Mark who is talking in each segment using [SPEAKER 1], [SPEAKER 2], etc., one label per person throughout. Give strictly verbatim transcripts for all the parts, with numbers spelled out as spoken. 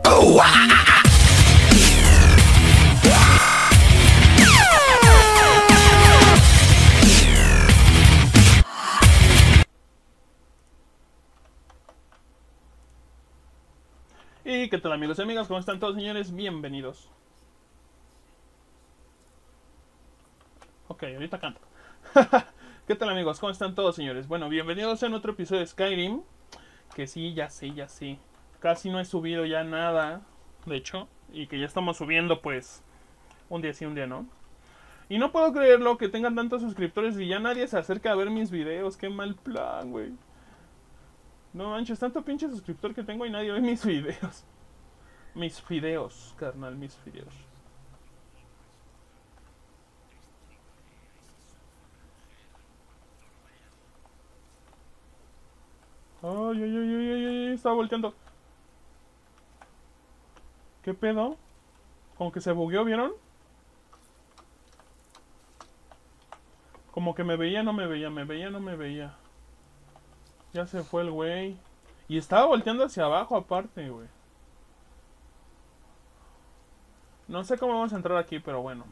[SPEAKER 1] Oh, ah. ¿Y qué tal, amigos y amigas? ¿Cómo están todos, señores? Bienvenidos. Ok, ahorita canto. ¿Qué tal, amigos? ¿Cómo están todos, señores? Bueno, bienvenidos a otro episodio de Skyrim. Que sí, ya sé, ya sé. Casi no he subido ya nada, de hecho. Y que ya estamos subiendo, pues, un día sí, un día no. Y no puedo creerlo que tengan tantos suscriptores y ya nadie se acerca a ver mis videos. Qué mal plan, güey. No manches, tanto pinche suscriptor que tengo y nadie ve mis videos. Mis videos, carnal, mis videos. Ay, ay, ay, ay, ay, ay, estaba volteando. ¿Qué pedo? Como que se bugueó, ¿vieron? Como que me veía, no me veía, me veía, no me veía. Ya se fue el güey. Y estaba volteando hacia abajo aparte, güey. No sé cómo vamos a entrar aquí, pero bueno.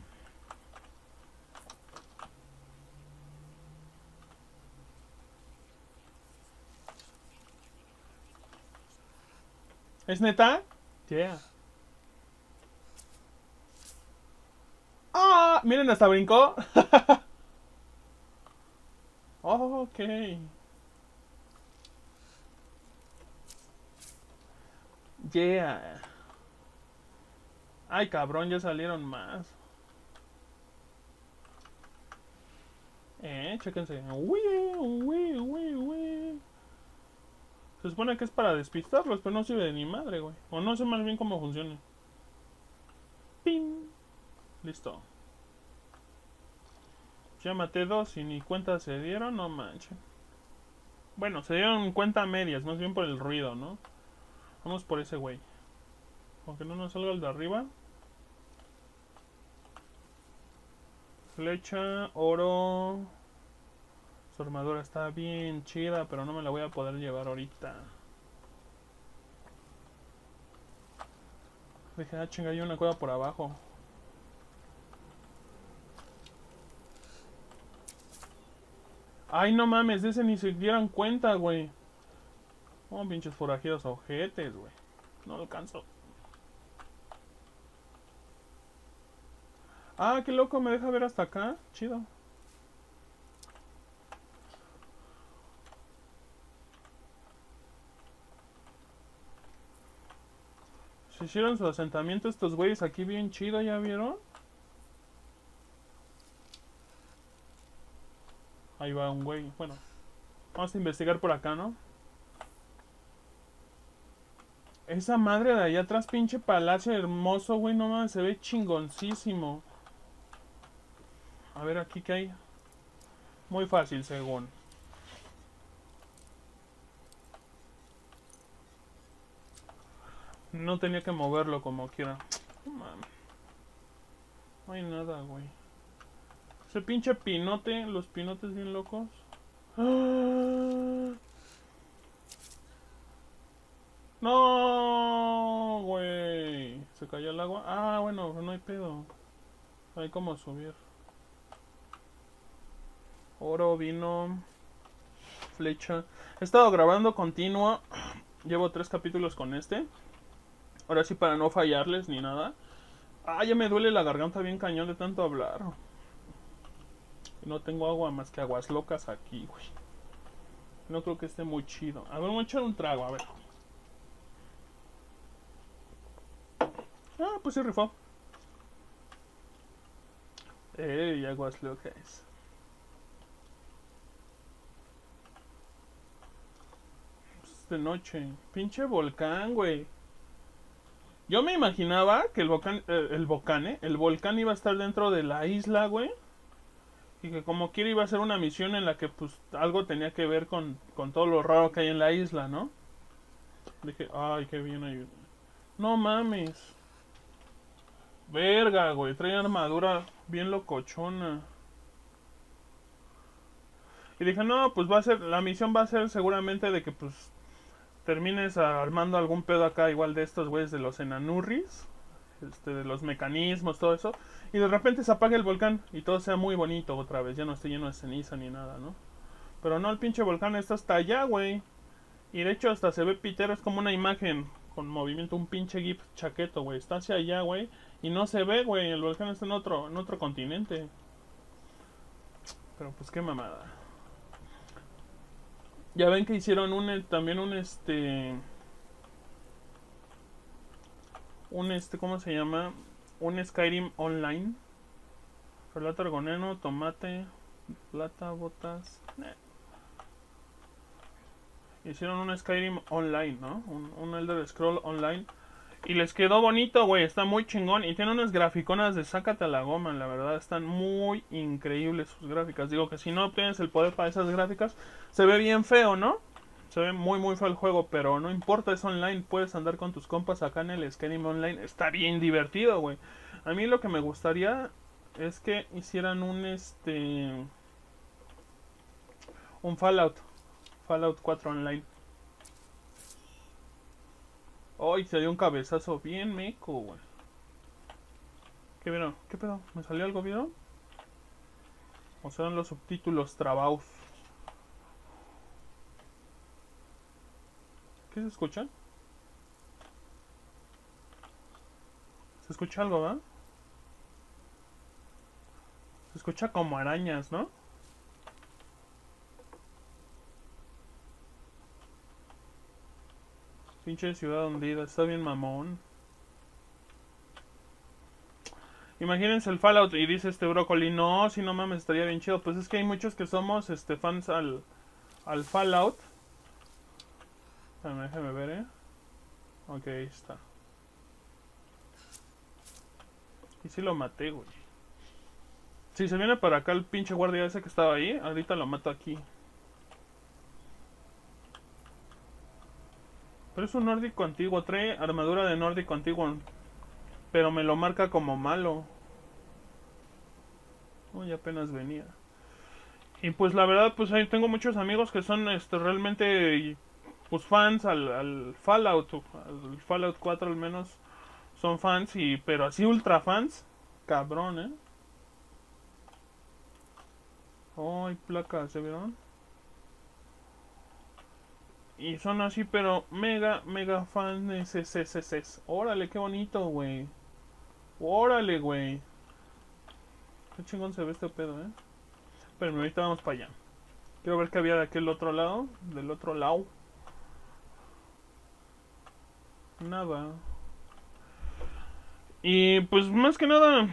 [SPEAKER 1] ¿Es neta? Yeah. ¡Ah! Miren, hasta brincó. Oh, ok. Yeah. Ay, cabrón, ya salieron más. Eh, chéquense. Uy, uy, uy, uy. Se supone que es para despistarlos, pero no sirve de ni madre, güey. O no sé más bien cómo funciona. ¡Ping! Listo. Ya maté dos y ni cuenta se dieron, no manches. Bueno, se dieron cuenta a medias, más bien por el ruido, ¿no? Vamos por ese güey. Aunque no nos salga el de arriba. Flecha, oro. Su armadura está bien chida, pero no me la voy a poder llevar ahorita. Dije, ah, chinga, hay una cueva por abajo. Ay, no mames, de ese ni se dieran cuenta, güey. Oh, pinches forajidos ojetes, güey. No alcanzo. Ah, qué loco, me deja ver hasta acá. Chido. Se hicieron su asentamiento estos güeyes aquí bien chido, ¿ya vieron? Ahí va un güey. Bueno, vamos a investigar por acá, ¿no? Esa madre de allá atrás, pinche palacio hermoso, güey, no mames, se ve chingoncísimo. A ver, aquí qué hay. Muy fácil, según. No tenía que moverlo como quiera. No mames. No hay nada, güey. Ese pinche pinote, los pinotes bien locos. ¡Ah! No, güey. Se cayó el agua. Ah, bueno, no hay pedo. Hay como subir. Oro, vino, flecha. He estado grabando continuo. Llevo tres capítulos con este. Ahora sí, para no fallarles ni nada. Ah, ya me duele la garganta bien cañón de tanto hablar. No tengo agua más que aguas locas aquí, güey. No creo que esté muy chido. A ver, voy a echar un trago, a ver. Ah, pues sí rifó. Ey, aguas locas. Es de noche. Pinche volcán, güey. Yo me imaginaba que el volcán, eh, el volcán, eh, el volcán iba a estar dentro de la isla, güey. Y que como quiera iba a ser una misión en la que pues algo tenía que ver con, con todo lo raro que hay en la isla, ¿no? Dije, ay, qué bien hay. No mames. Verga, güey, trae armadura bien locochona. Y dije, no, pues va a ser, la misión va a ser seguramente de que pues termines armando algún pedo acá igual de estos güeyes de los enanurris, este, de los mecanismos, todo eso, y de repente se apaga el volcán y todo sea muy bonito otra vez, ya no esté lleno de ceniza ni nada, ¿no? Pero no, el pinche volcán está hasta allá, güey. Y de hecho hasta se ve pitero, es como una imagen con movimiento, un pinche GIF chaqueto, güey. Está hacia allá, güey. Y no se ve, güey. El volcán está en otro, en otro continente. Pero pues qué mamada. Ya ven que hicieron un también un este un este ¿cómo se llama? Un Skyrim online. Relato argoneno, tomate, plata, botas. Nah. Hicieron un Skyrim online, ¿no? Un, un Elder Scroll online. Y les quedó bonito, güey. Está muy chingón. Y tiene unas graficonas de sácate a la goma. La verdad, están muy increíbles sus gráficas. Digo que si no obtienes el poder para esas gráficas, se ve bien feo, ¿no? Se ve muy, muy feo el juego. Pero no importa, es online. Puedes andar con tus compas acá en el Skyrim online. Está bien divertido, güey. A mí lo que me gustaría es que hicieran un, este... un Fallout. Fallout cuatro online. Ay, se dio un cabezazo bien meco, güey. ¿Qué vieron? ¿Qué pedo? ¿Me salió algo, vieron? O serán los subtítulos trabados. ¿Qué se escucha? ¿Se escucha algo, va? Se escucha como arañas, ¿no? Pinche ciudad hundida, está bien mamón. Imagínense el Fallout y dice este brócoli, no, si no mames, estaría bien chido. Pues es que hay muchos que somos este fans al, al Fallout. Déjame, déjame ver, eh. Ok, ahí está. Y si lo maté, güey. Si se viene para acá el pinche guardia ese que estaba ahí, ahorita lo mato aquí. Pero es un nórdico antiguo, trae armadura de nórdico antiguo. Pero me lo marca como malo. Uy, apenas venía. Y pues la verdad, pues ahí tengo muchos amigos que son este realmente pues fans al, al Fallout, al Fallout cuatro al menos son fans y pero así ultra fans, cabrón, eh. Ay, placas, ¿se vieron? Y son así, pero mega, mega fans de C C C. Órale, qué bonito, güey. Órale, güey. Qué chingón se ve este pedo, eh. Pero ahorita vamos para allá. Quiero ver qué había de aquel otro lado. Del otro lado. Nada. Y pues más que nada.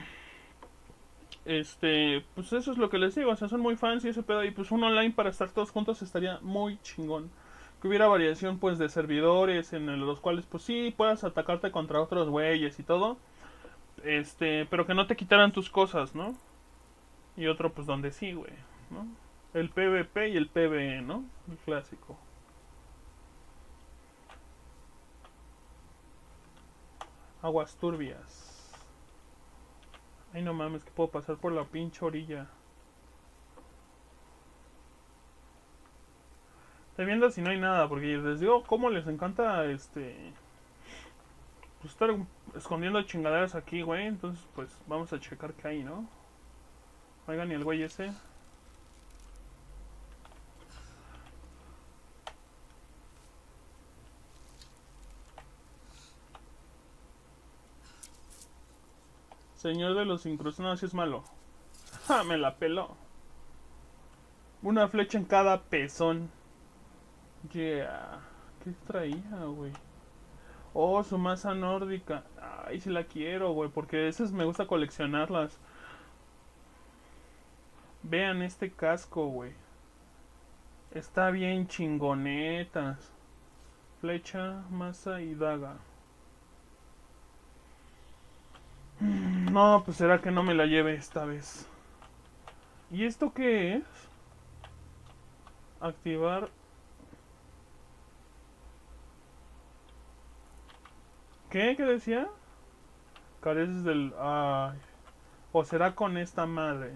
[SPEAKER 1] Este. Pues eso es lo que les digo. O sea, son muy fans y ese pedo. Y pues un online para estar todos juntos estaría muy chingón. Que hubiera variación pues de servidores. En los cuales pues sí puedas atacarte contra otros güeyes y todo. Este. Pero que no te quitaran tus cosas, ¿no? Y otro pues donde sí, güey, ¿no? El PvP y el PvE, ¿no? El clásico. Aguas turbias. Ay, no mames, que puedo pasar por la pinche orilla. Estoy viendo si no hay nada, porque les digo cómo les encanta este... pues estar escondiendo chingaderas aquí, güey. Entonces, pues vamos a checar qué hay, ¿no? Oigan, y el güey ese... Señor de los incrustados, si es malo. ¡Ja! Me la peló. Una flecha en cada pezón. Yeah. ¿Qué traía, güey? Oh, su masa nórdica. Ay, si la quiero, güey. Porque esas me gusta coleccionarlas. Vean este casco, güey. Está bien chingonetas. Flecha, masa y daga. No, pues será que no me la lleve esta vez. ¿Y esto qué es? Activar. ¿Qué? ¿Qué decía? Careces del... Ay. ¿O será con esta madre?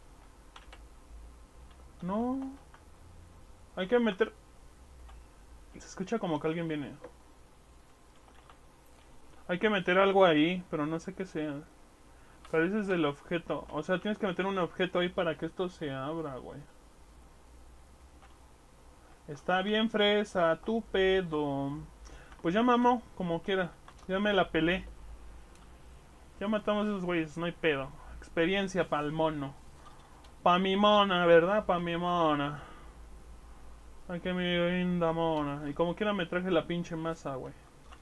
[SPEAKER 1] No. Hay que meter... Se escucha como que alguien viene. Hay que meter algo ahí, pero no sé qué sea. Parece es el objeto. O sea, tienes que meter un objeto ahí para que esto se abra, güey. Está bien fresa, tu pedo. Pues ya mamó, como quiera. Ya me la pelé. Ya matamos a esos güeyes, no hay pedo. Experiencia pa'l mono. Pa' mi mona, ¿verdad? Pa' mi mona. Ay, que mi linda mona. Y como quiera me traje la pinche masa, güey.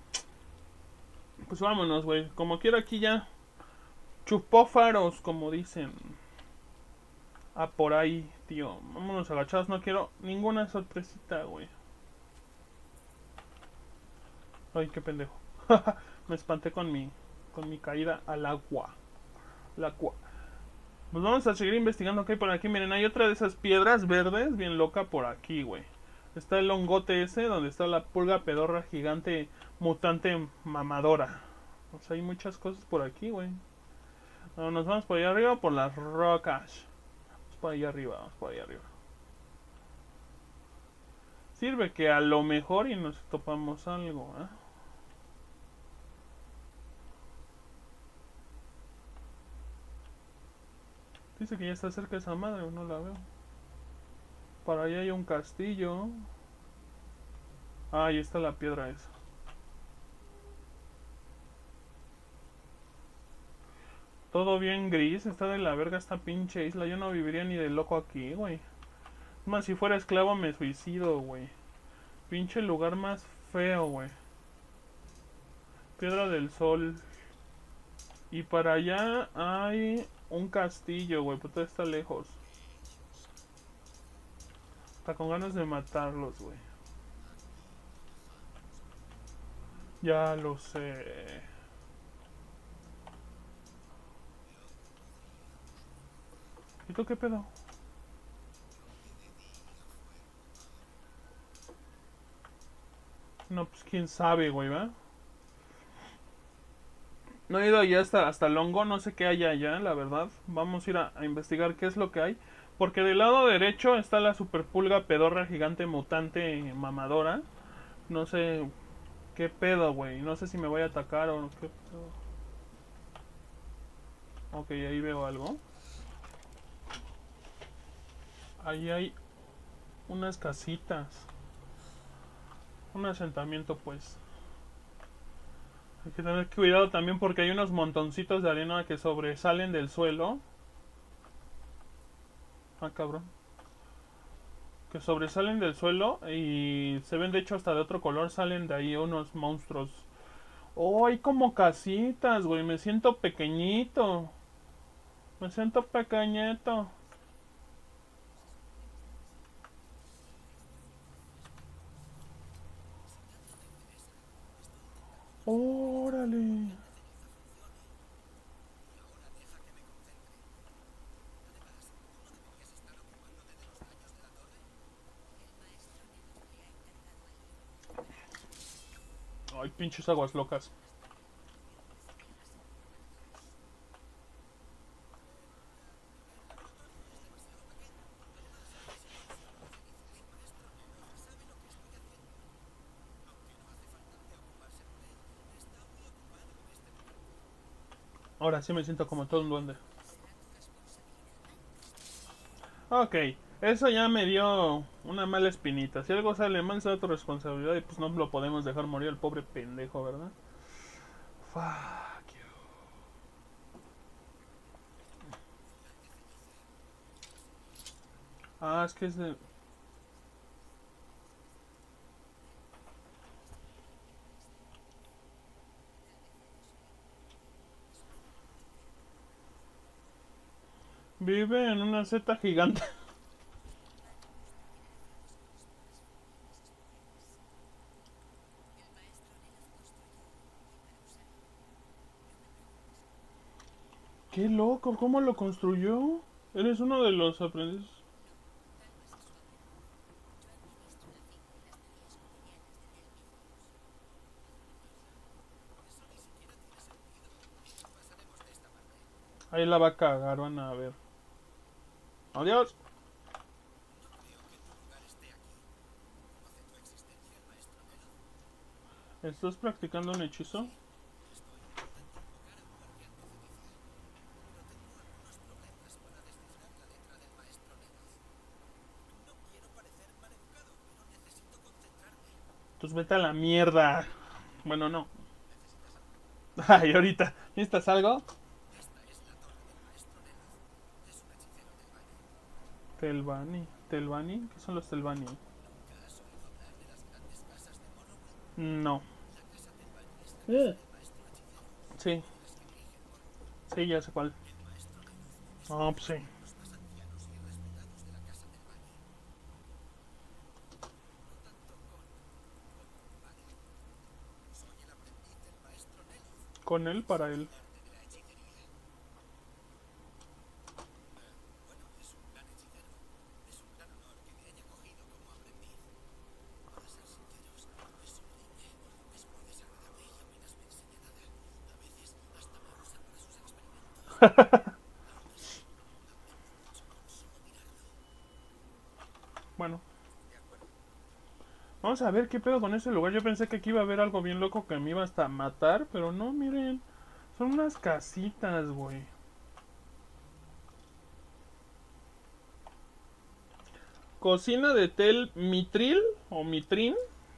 [SPEAKER 1] Pues vámonos, güey. Como quiera aquí ya. Chupó faros, como dicen. Ah, por ahí, tío. Vámonos agachados. No quiero ninguna sorpresita, güey. Ay, qué pendejo. Me espanté con mi, con mi caída al agua. La agua. Pues vamos a seguir investigando qué hay por aquí. Miren, hay otra de esas piedras verdes bien loca por aquí, güey. Está el hongote ese, donde está la pulga pedorra gigante mutante mamadora. O sea, hay muchas cosas por aquí, güey. No, nos vamos por allá arriba por las rocas. Vamos por allá arriba, vamos por allá arriba. Sirve que a lo mejor y nos topamos algo, ¿eh? Dice que ya está cerca esa madre, no la veo. Para allá hay un castillo. Ah, ahí está la piedra esa. Todo bien gris, está de la verga esta pinche isla. Yo no viviría ni de loco aquí, güey. Más si fuera esclavo me suicido, güey. Pinche lugar más feo, güey. Piedra del Sol. Y para allá hay un castillo, güey. Pero todo está lejos. Está con ganas de matarlos, güey. Ya lo sé. ¿Y tú qué pedo? No, pues quién sabe, güey, ¿va? No he ido allá hasta, hasta el hongo, no sé qué hay allá, la verdad. Vamos a ir a, a investigar qué es lo que hay. Porque del lado derecho está la super pulga pedorra gigante mutante mamadora. No sé qué pedo, güey. No sé si me voy a atacar o qué pedo. Ok, ahí veo algo. Ahí hay unas casitas. Un asentamiento, pues. Hay que tener cuidado también porque hay unos montoncitos de arena que sobresalen del suelo. Ah, cabrón. Que sobresalen del suelo y se ven de hecho hasta de otro color. Salen de ahí unos monstruos. Oh, hay como casitas, güey. Me siento pequeñito. Me siento pequeñito. Órale. Ay, pinches aguas locas. Ahora sí me siento como todo un duende. Ok, eso ya me dio una mala espinita. Si algo sale mal, será tu responsabilidad y pues no lo podemos dejar morir al pobre pendejo, ¿verdad? Fuck you. Ah, es que es de... Vive en una seta gigante. Qué loco, ¿cómo lo construyó? Eres uno de los aprendices. Ahí la va a cagar, van a ver. Adiós. ¿Estás practicando un hechizo? Pues vete a la mierda. Bueno, no. Ay, ahorita. ¿Necesitas algo? Telvani. ¿Telvani? ¿Qué son los Telvani? No. Uh, sí. Sí, ya sé cuál. Ah, pues sí. Con él, para él. Bueno. Vamos a ver qué pedo con ese lugar. Yo pensé que aquí iba a haber algo bien loco que me iba hasta a matar. Pero no, miren. Son unas casitas, güey. Cocina de Tel Mitril o Mitrin.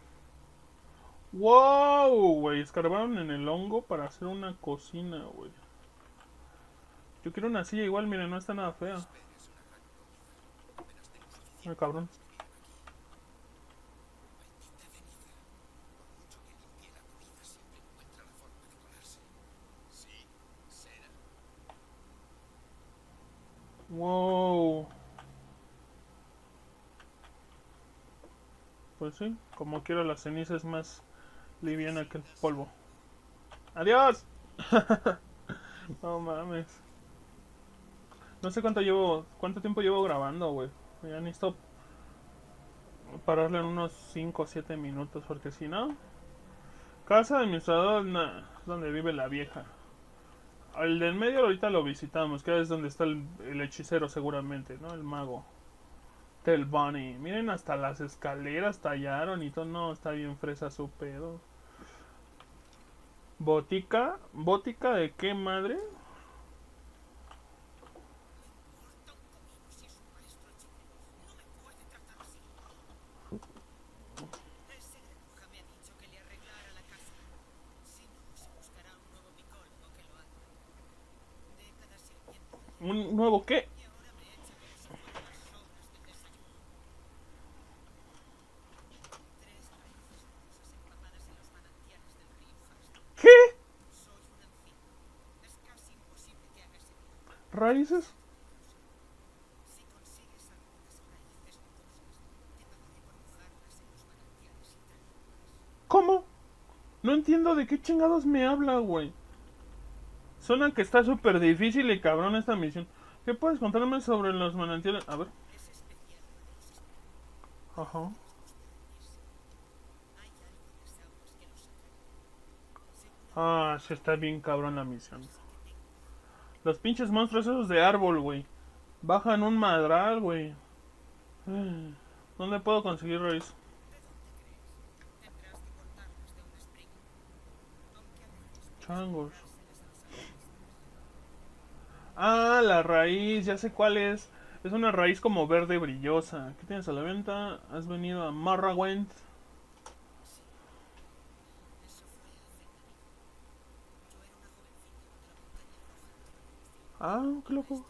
[SPEAKER 1] Wow, güey. Escarbaron en el hongo para hacer una cocina, güey. Yo quiero una silla igual, miren, no está nada fea. Ay, cabrón. Wow. Pues sí, como quiera la ceniza es más liviana que el polvo. ¡Adiós! No mames. No sé cuánto llevo, cuánto tiempo llevo grabando, güey. Ya necesito pararle en unos cinco o siete minutos, porque si no... Casa de administrador, nah, es donde vive la vieja. El del medio ahorita lo visitamos, que es donde está el, el hechicero seguramente, ¿no? El mago. Del Bunny. Miren, hasta las escaleras tallaron y todo. No, está bien fresa su pedo. Botica. ¿Botica de qué madre? ¿Un nuevo qué? ¿Qué? ¿Raíces? ¿Cómo? No entiendo de qué chingados me habla, güey. Suena que está súper difícil y cabrón esta misión. ¿Qué puedes contarme sobre los manantiales? A ver. Ajá. Ah, sí está bien cabrón la misión. Los pinches monstruos esos de árbol, güey. Bajan un madral, güey. ¿Dónde puedo conseguir raíz? Changos. Ah, la raíz, ya sé cuál es. Es una raíz como verde brillosa. ¿Qué tienes a la venta? Has venido a Marrawent. Ah, qué loco.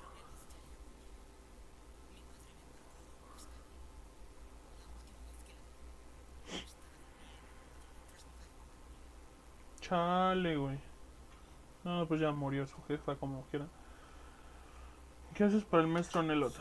[SPEAKER 1] Chale, güey. No, pues ya murió su jefa, como quiera. ¿Qué haces para el maestro Nelot?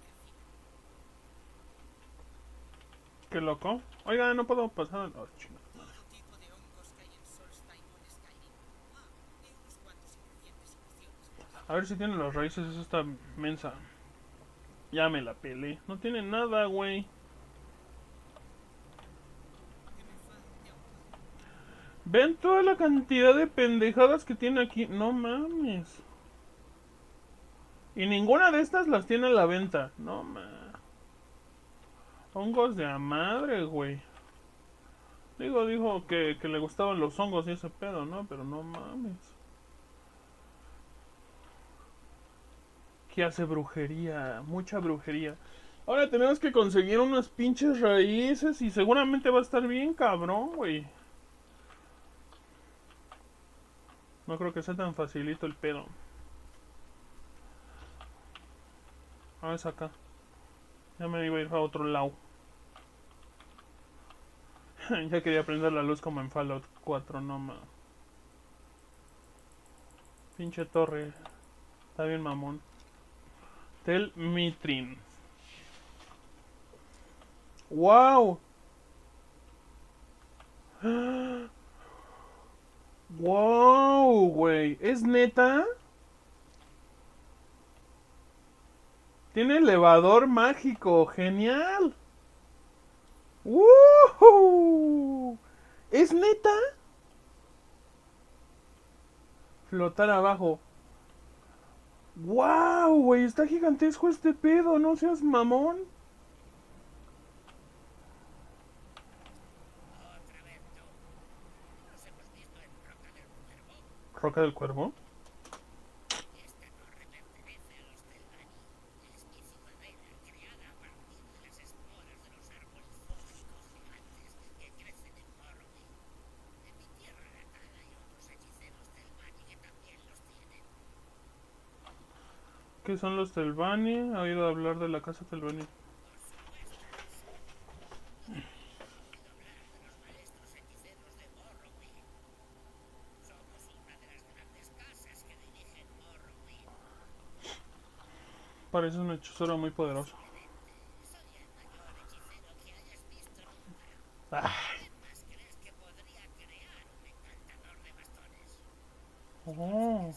[SPEAKER 1] Qué loco. Oiga, no puedo pasar. Oh, chingada. A ver si tiene las raíces, es esta mensa. Ya me la pelé. No tiene nada, güey. Ven toda la cantidad de pendejadas que tiene aquí. No mames. Y ninguna de estas las tiene a la venta. No mames. Hongos de a madre, güey. Digo, dijo que, que le gustaban los hongos y ese pedo, ¿no? Pero no mames. Que hace brujería. Mucha brujería. Ahora tenemos que conseguir unas pinches raíces y seguramente va a estar bien cabrón, güey. No creo que sea tan facilito el pedo. Ah, es acá. Ya me iba a ir a otro lado. Ya quería prender la luz como en Fallout cuatro, no ma. Pinche torre. Está bien mamón. Tel Mitrin. ¡Wow! ¡Wow, güey! ¿Es neta? Tiene elevador mágico. ¡Genial! ¡Woohoo! ¿Es neta? Flotar abajo. ¡Wow, güey! Está gigantesco este pedo. No seas mamón. ¿Roca del Cuervo? ¿Qué son los Telvanni? ¿Ha oído hablar de la casa Telvanni? Parece un hechicero muy poderoso. Ah. Oh.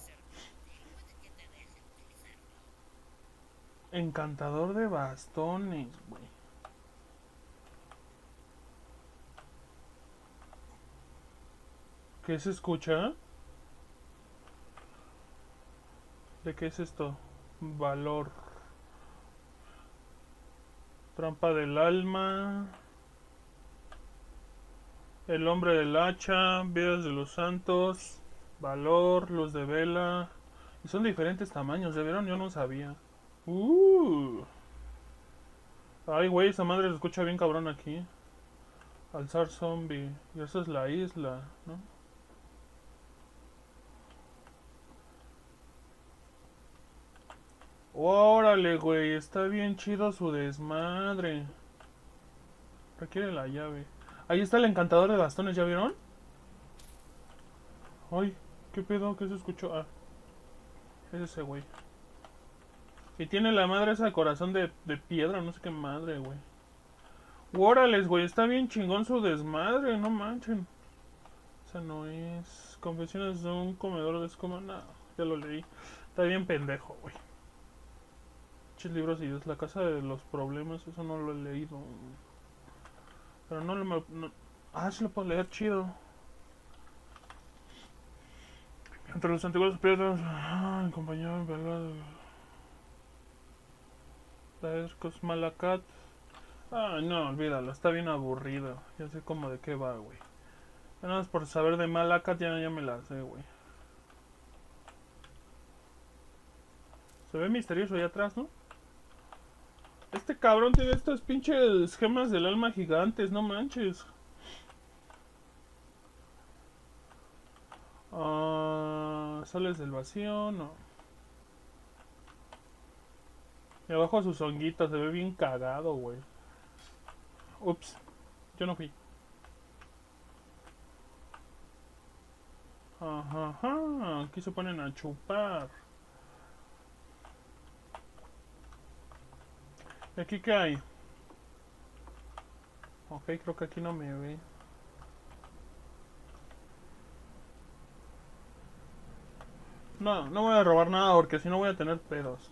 [SPEAKER 1] Encantador de bastones, güey. ¿Qué se escucha? ¿De qué es esto? Valor. Trampa del alma. El hombre del hacha. Vidas de los santos. Valor. Luz de vela. Y son diferentes tamaños, ¿ya vieron? Yo no sabía. Uh. Ay, güey, esa madre se escucha bien cabrón aquí. Alzar zombie. Y esa es la isla, ¿no? Órale, güey, está bien chido su desmadre. Requiere la llave. Ahí está el encantador de bastones, ¿ya vieron? Ay, ¿qué pedo? ¿Qué se escuchó? Ah, es ese güey. Y tiene la madre esa corazón de, de piedra, no sé qué madre, güey. Órale, güey, está bien chingón su desmadre, no manchen. Esa no es... Confesiones de un comedor de escoma. No, ya lo leí. Está bien pendejo, güey. Muchos libros y es la casa de los problemas, eso no lo he leído. Pero no lo... No, ah, sí lo puedo leer, chido. Entre los antiguos piedras... Ah, compañero, ¿verdad? Laescos Malacat. Ah, no, olvídalo, está bien aburrido. Ya sé como de qué va, güey. Nada más por saber de Malacat ya, ya me la sé, güey. Se ve misterioso ahí atrás, ¿no? Este cabrón tiene estas pinches gemas del alma gigantes, no manches. Ah, sales del vacío, no. Y abajo sus honguitas, se ve bien cagado, güey. Ups, yo no fui. Ajá, ajá, aquí se ponen a chupar. ¿Y aquí qué hay? Ok, creo que aquí no me ve. No, no voy a robar nada porque si no voy a tener pedos.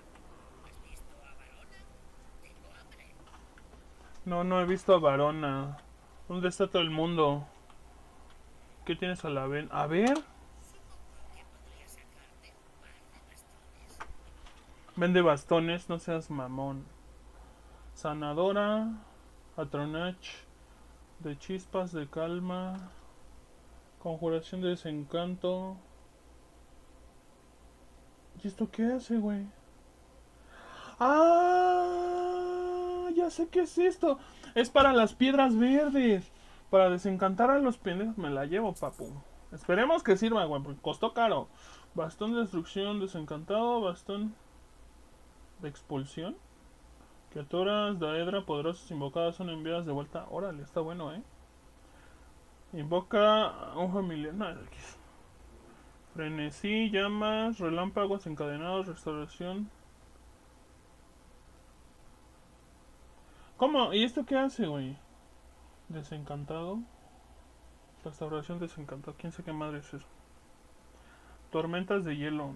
[SPEAKER 1] No, no he visto a Varona. ¿Dónde está todo el mundo? ¿Qué tienes a la ven? A ver. Vende bastones, no seas mamón. Sanadora. Atronach. De chispas de calma. Conjuración de desencanto. ¿Y esto qué hace, güey? ¡Ah! Ya sé qué es esto. Es para las piedras verdes. Para desencantar a los pendejos. Me la llevo, papu. Esperemos que sirva, güey, porque costó caro. Bastón de destrucción desencantado. Bastón de expulsión. Criaturas daedra poderosas invocadas son enviadas de vuelta. Órale, está bueno, eh. Invoca a un familiar. No, frenesí, llamas, relámpagos encadenados, restauración. ¿Cómo? ¿Y esto qué hace, güey? Desencantado. Restauración desencantado. ¿Quién sabe qué madre es eso? Tormentas de hielo.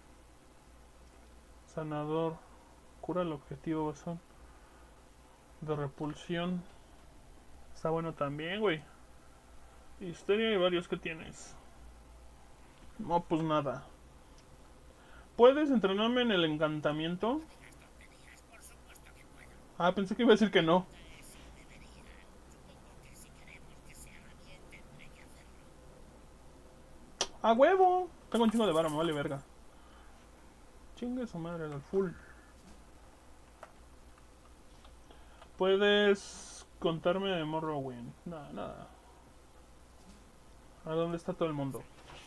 [SPEAKER 1] Sanador. Cura el objetivo, bastón de repulsión. Está bueno también, güey. Histeria y varios que tienes. No, pues nada. ¿Puedes entrenarme en el encantamiento? Ah, pensé que iba a decir que no. ¡A huevo! Tengo un chingo de vara, me vale verga. Chingue su madre, al full. ¿Puedes contarme de Morrowind? Nada, nada. ¿A dónde está todo el mundo?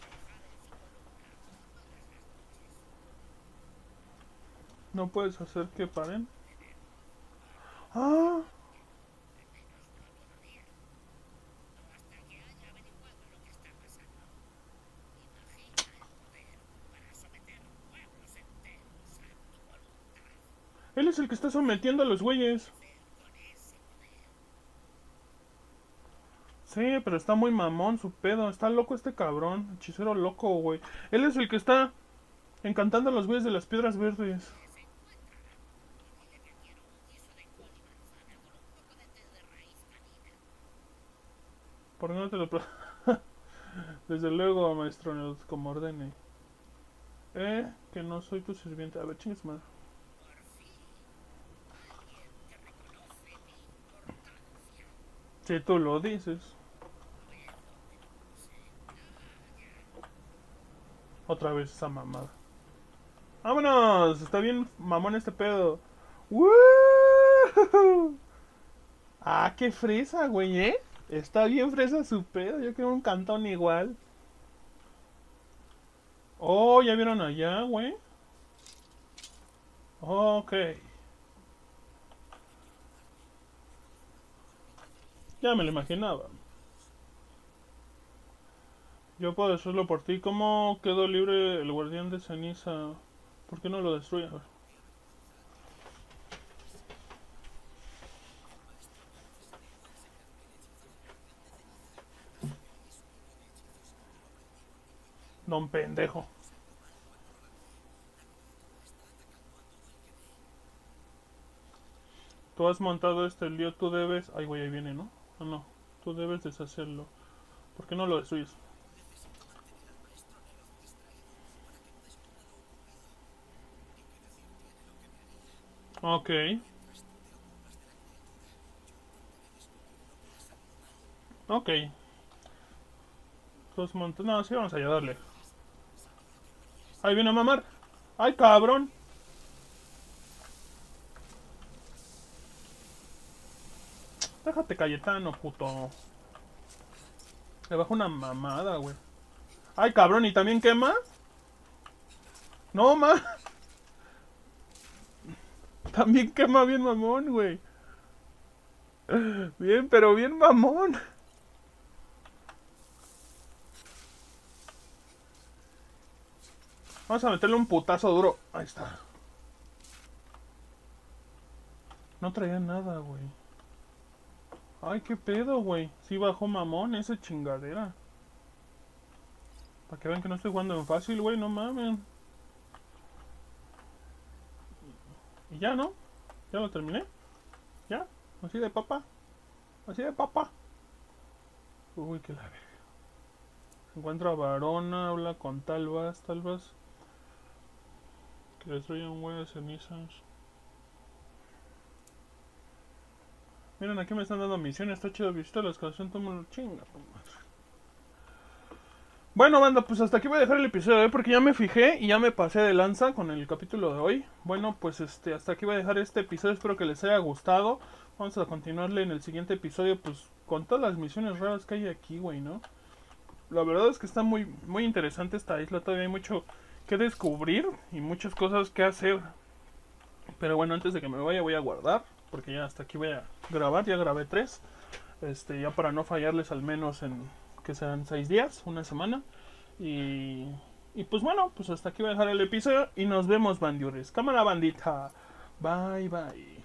[SPEAKER 1] ¿No puedes hacer que paren? ¡Ah! Él es el que está sometiendo a los güeyes. Sí, pero está muy mamón su pedo. Está loco este cabrón. Hechicero loco, güey. Él es el que está encantando a los güeyes de las piedras verdes. ¿Por qué no te lo... Desde luego, maestro, como ordene. Eh, que no soy tu sirviente. A ver, chingues madre. Si tú lo dices. Otra vez esa mamada. ¡Vámonos! Está bien mamón este pedo. ¡Woo! Ah, qué fresa, güey, ¿eh? Está bien fresa su pedo. Yo quiero un cantón igual. Oh, ¿ya vieron allá, güey? Ok. Ya me lo imaginaba. Yo puedo hacerlo por ti. ¿Cómo quedó libre el guardián de ceniza? ¿Por qué no lo destruyes? Don pendejo. Tú has montado este lío, tú debes... Ay, güey, ahí viene, ¿no? No, no. Tú debes deshacerlo. ¿Por qué no lo destruyes? Ok. Ok. Tú has montado... No, sí, vamos a ayudarle. Ahí viene a mamar. ¡Ay, cabrón! Déjate Cayetano, puto. Le bajo una mamada, güey. ¡Ay, cabrón! ¿Y también quema? No, ma. También quema bien mamón, güey. Bien, pero bien mamón. Vamos a meterle un putazo duro. Ahí está. No traía nada, güey. Ay, qué pedo, güey. Sí bajó mamón esa chingadera. Para que vean que no estoy jugando en fácil, güey, no mames. Y ya, ¿no? Ya lo terminé. Ya, así de papa. Así de papa. Uy, que la verga. Se encuentra a Varona, habla con Talvas, Talvas. Que le destruye un güey de cenizas. Miren, aquí me están dando misiones, está chido, visita la excavación, toma chinga. Bueno, banda, pues hasta aquí voy a dejar el episodio de hoy porque ya me fijé y ya me pasé de lanza con el capítulo de hoy. Bueno, pues este, hasta aquí voy a dejar este episodio, espero que les haya gustado. Vamos a continuarle en el siguiente episodio, pues con todas las misiones raras que hay aquí, güey, ¿no? La verdad es que está muy, muy interesante esta isla, todavía hay mucho que descubrir y muchas cosas que hacer. Pero bueno, antes de que me vaya voy a guardar, porque ya hasta aquí voy a grabar, ya grabé tres. Este, ya para no fallarles al menos en que sean seis días, una semana. Y, y pues bueno, pues hasta aquí voy a dejar el episodio y nos vemos, bandiures. Cámara bandita. Bye bye.